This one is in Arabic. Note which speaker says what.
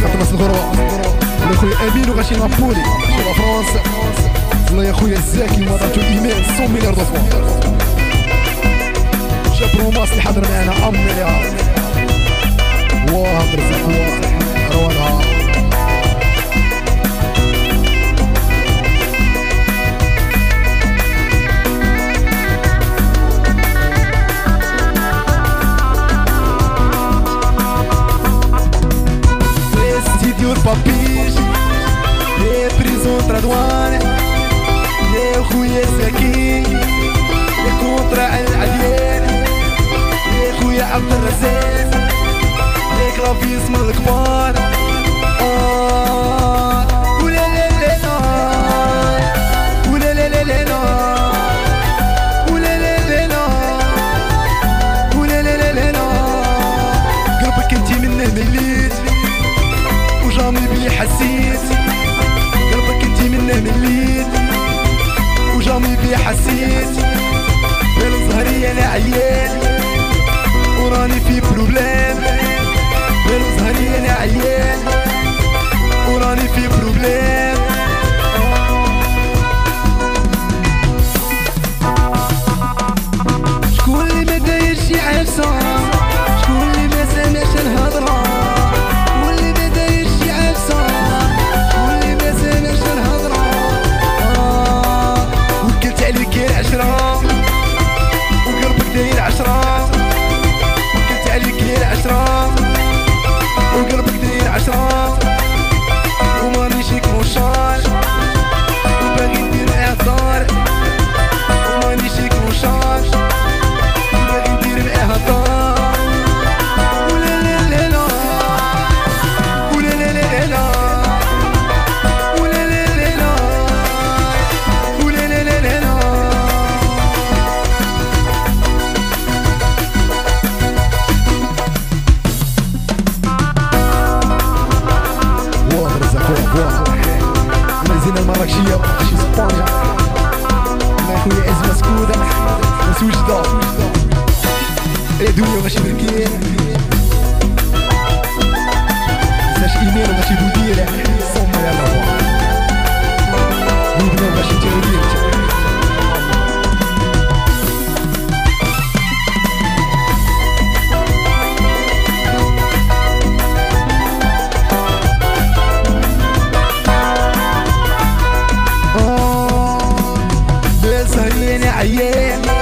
Speaker 1: خاطر ناس الغربة ولا خويا امين وغاشي نابولي غاشي لا فرنسا ولا يا خويا الزاكي ومضاتو ايمان 100 مليار دو فوا شاب روماس اللي حضر معنا مليار واه مرزق واه روانها Papis, prison tradouane, خويا ساكين كونترا العديان خويا عبد الرزاق كلافيس من الكبار ولا لا لا لا ولا لا لا لا ولا لا لا لا ولا لا لا لا قلبك انتي منه مليت وجامي بيه حسيت قلبك انتي منه مليت وجامي بيه حسيت بين ظهري انا عيان وراني في بروبليم بين ظهري انا عيان وراني في بروبليم شكون اللي ما دايرش يعفسه شكون اللي ما سامعش الهضره وقلبك داير 10 قلت عليك غير 10 وقلبك داير 10 ومانيش هيك موشار وباغي ندير معاه الدار ومانيش هيك موشار وباغي ندير معاه الدار ولا لا لا لا ولا لا لا لا ولا لا لا لا ولا لا لا لا مازينا المراكشية ماشي اسبانيا ما خويا ازمة سكودة ناس وجدة دنيا ماشي بركين مازاش ايمان وماشي بوديرة صوم يلا بوبنا ماشي تيرودير عيان